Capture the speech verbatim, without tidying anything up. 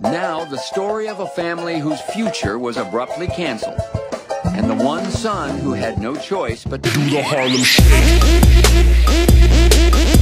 Now, the story of a family whose future was abruptly canceled, and the one son who had no choice but to do the Harlem Shake.